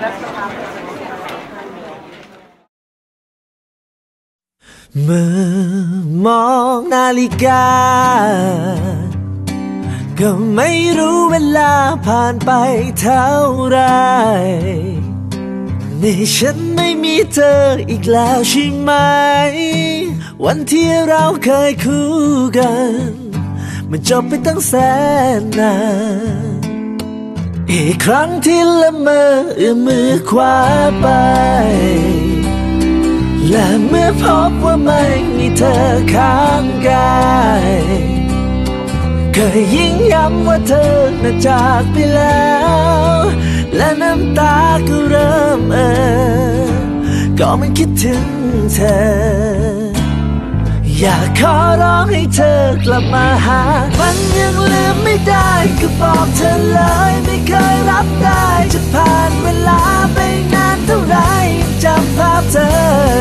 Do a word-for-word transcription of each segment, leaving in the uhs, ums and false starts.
เมื่อมองนาฬิกาก็ไม่รู้เวลาผ่านไปเท่าไรนี่ฉันไม่มีเธออีกแล้วใช่ไหมวันที่เราเคยคู่กันมันจบไปตั้งแสนนานอีกครั้งที่ละเมอเอื้อมมือคว้าไปและเมื่อพบว่าไม่มีเธอข้างกายเคยยิ่งย้ำว่าเธอน่ะจากไปแล้วและน้ำตาก็เริ่มเอ่อก็ไม่คิดถึงเธออยากขอร้องให้เธอกลับมาหามันยังลืมไม่ได้ก็บอกเธอเลยไม่เคยรับได้จะผ่านเวลาไปนานเท่าไรยังจำภาพเธอ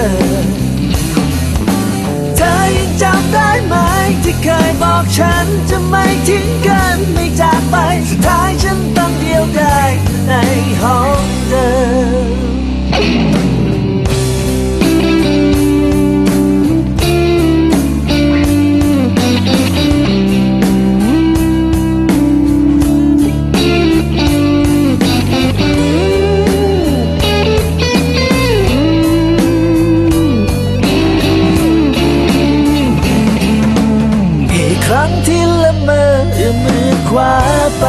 เธอยังจำได้ไหมที่เคยบอกฉันจะไม่ทิ้งกันไม่จากไปสุดท้ายฉันต้องเดียวดายในห้องเดิมครั้งที่ละเมอเอื้อมมือคว้าไป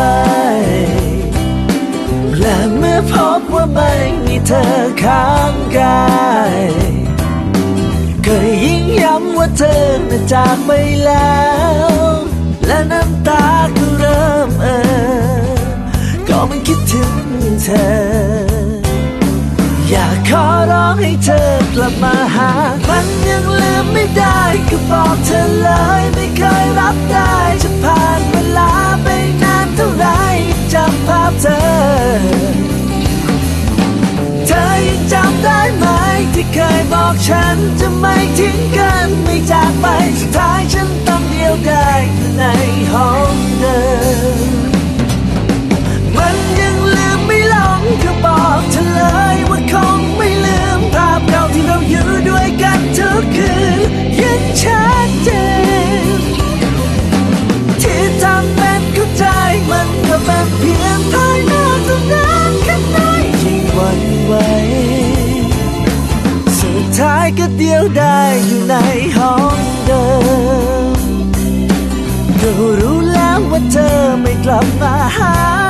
และเมื่อพบว่าไม่มีเธอข้างกายเคยยิ่งย้ำว่าเธอน่ะจากไปแล้วและน้ำตาก็เริ่มเอ่อก็ไม่คิดถึงเธออยากขอร้องให้เธอกลับมาหามันยังลืมไม่ได้ก็บอกเธอเลยไม่เคยรับได้จะผ่านเวลาไปนานเท่าไรจำภาพเธอเธอยังจำได้ไหมที่เคยบอกฉันจะไม่ทิ้งกันไม่จากไปสุดท้ายฉันต้องเดียวดายในห้องเดิมมันยังลืมไม่ลงก็บอกเธอเลยว่าคงไม่ลืมภาพเก่าที่เราอยู่ด้วยกันทุกคืนยังชัดเจนที่ทำเป็นเข้าใจมันก็เป็นเพียงภายนอกเท่านั้นข้างในยิ่งหวั่นไหวสุดท้ายก็เดียวดายอยู่ในห้องเดิมก็รู้แล้วว่าเธอไม่กลับมาหา